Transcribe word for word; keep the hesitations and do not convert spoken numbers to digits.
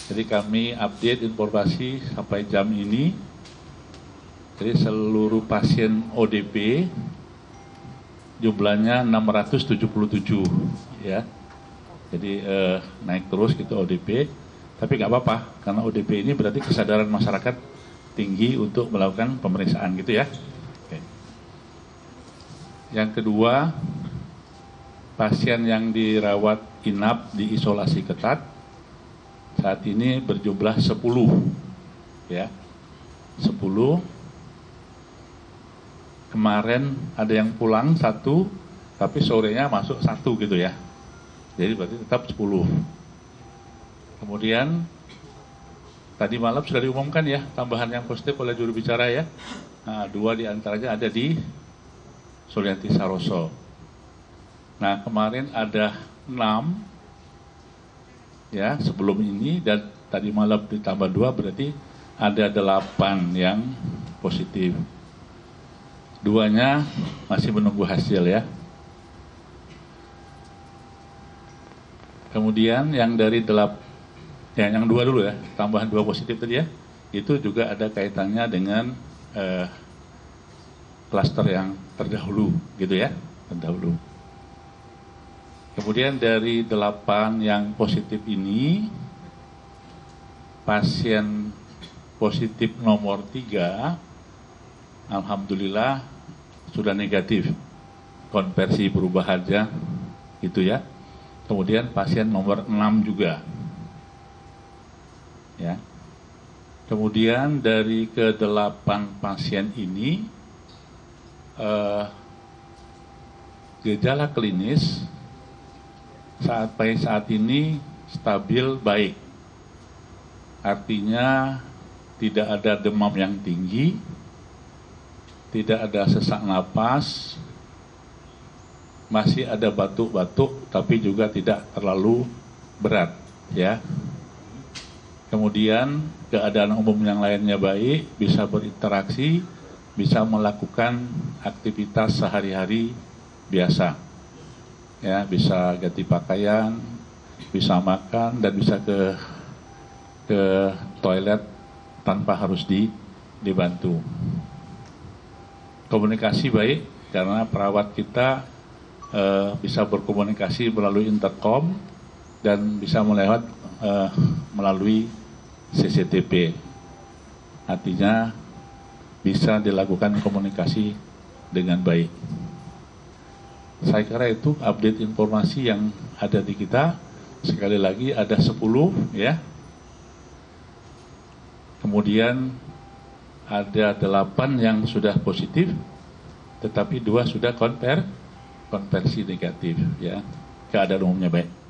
Jadi kami update informasi sampai jam ini. Jadi seluruh pasien O D P jumlahnya enam ratus tujuh puluh tujuh, ya. Jadi eh, naik terus gitu O D P. Tapi nggak apa-apa, karena O D P ini berarti kesadaran masyarakat tinggi untuk melakukan pemeriksaan gitu ya. Oke. Yang kedua, pasien yang dirawat inap di isolasi ketat saat ini berjumlah sepuluh, ya. sepuluh. Kemarin ada yang pulang satu, tapi sorenya masuk satu gitu ya. Jadi berarti tetap sepuluh. Kemudian tadi malam sudah diumumkan ya tambahan yang positif oleh juru bicara ya. Nah, dua diantaranya ada di Sulianti Saroso. Nah, kemarin ada enam ya sebelum ini, dan tadi malam ditambah dua, berarti ada delapan yang positif. Duanya masih menunggu hasil ya. Kemudian yang dari delap, ya yang dua dulu ya, tambahan dua positif tadi ya, itu juga ada kaitannya dengan eh, klaster yang terdahulu gitu ya, terdahulu. Kemudian dari delapan yang positif ini, pasien positif nomor tiga, alhamdulillah sudah negatif, konversi berubah aja gitu ya. Kemudian pasien nomor enam juga ya. Kemudian dari kedelapan pasien ini eh, gejala klinis sampai saat ini stabil baik, artinya tidak ada demam yang tinggi, tidak ada sesak napas, masih ada batuk-batuk, tapi juga tidak terlalu berat, ya. Kemudian keadaan umum yang lainnya baik, bisa berinteraksi, bisa melakukan aktivitas sehari-hari biasa, ya, bisa ganti pakaian, bisa makan, dan bisa ke ke toilet tanpa harus di, dibantu. Komunikasi baik karena perawat kita eh, bisa berkomunikasi melalui intercom dan bisa melewat eh, melalui C C T V. Artinya bisa dilakukan komunikasi dengan baik. Saya kira itu update informasi yang ada di kita. Sekali lagi ada sepuluh ya. Kemudian ada delapan yang sudah positif, tetapi dua sudah konver, konversi negatif ya. Keadaan umumnya baik.